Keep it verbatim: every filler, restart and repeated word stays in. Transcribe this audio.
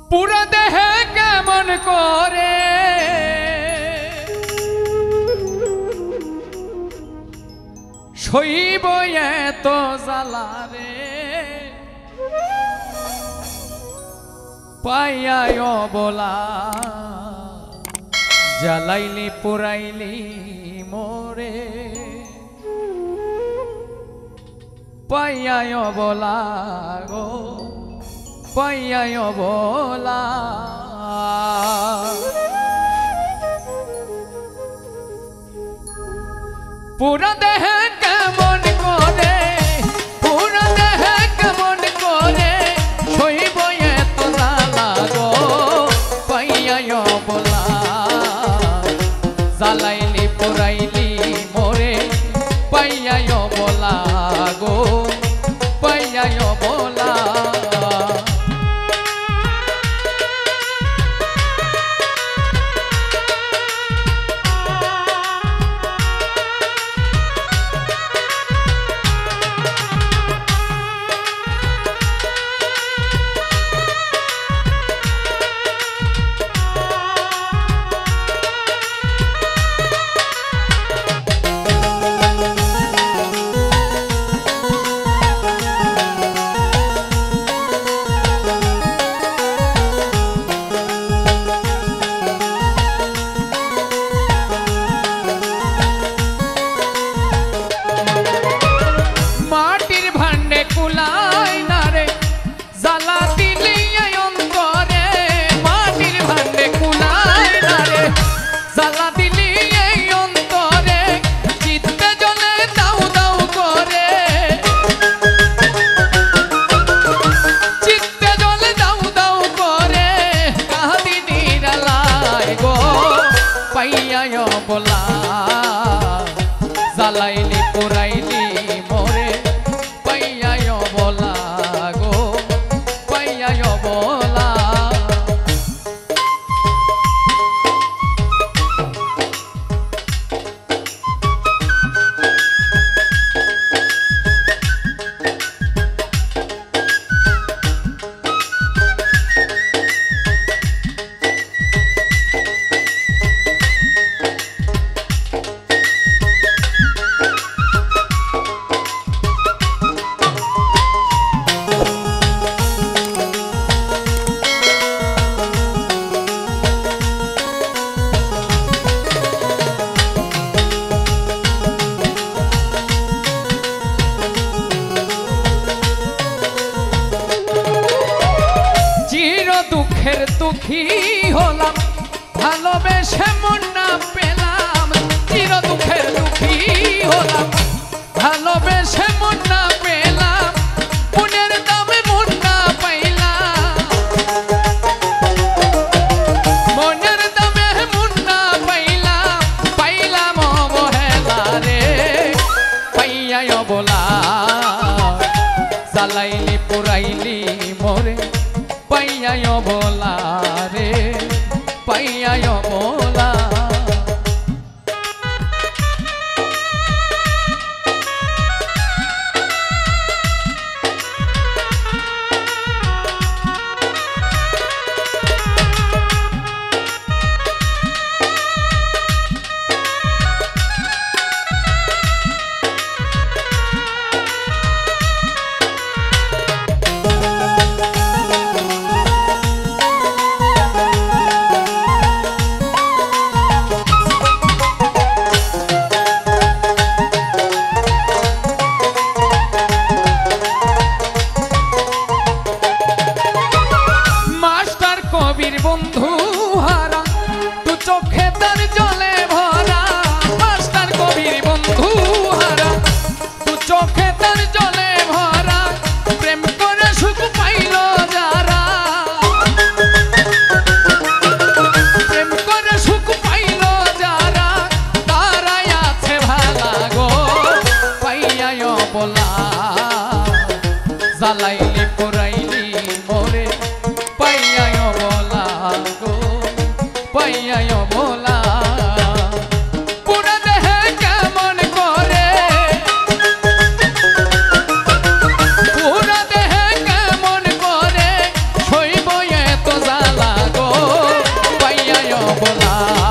পুরা দেহে কেমন করে সইব এত জ্বালা রে পাইয়ায় বলা জ্বালাইলি পুরাইলি মোরে পাইয়ায় বলা গো পাইয়ায় বলা পুরা দেহে কেমন করে পুরা দেহে কেমন করে সইব এত জ্বালা গো পাইয়ায় বলা জ্বালাইলি পুরাইলি মোরে পাইয়ায় বলা গো পাইয়ায় বলা बोला জ্বালাইলি পুরাইলি মোরে পাইয়ায় বলা গো পাইয়ায় বলা দুঃখের দুঃখী হলাম ভালোবেসে মন না পেলাম চির দুঃখের দুঃখী হলাম ভালোবেসে মন না পেলাম মনের দামে মন না পাইলাম মনের দামে মন না পাইলাম পাইলাম অবহেলা রে পাইয়ায় বলা জ্বালাইলি পুরাইলি মোরে পাইয়ায় বলা রে পাইয়ায় বলা বন্ধু হারা তু চোখে তার জলে ভরা মাস্টার কবির বন্ধু হারা তু চোখে তার জলে ভরা প্রেম করে সুখ পাইল যারা প্রেম করে সুখ পাইল যারা তারাই আছে ভালা গো পাইয়ায় বলা জ্বালাইলি পুরাইলি মোরে পাইয়ায় বলা গো পাইয়ায় বলা পুরা দেহে কেমন করে পুরা দেহে কেমন করে সইব এত অবলা